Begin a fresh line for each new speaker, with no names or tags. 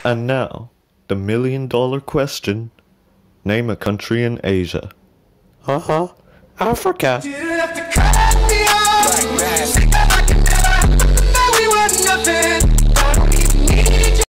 And now, the million-dollar question. Name a country in Asia.
Africa.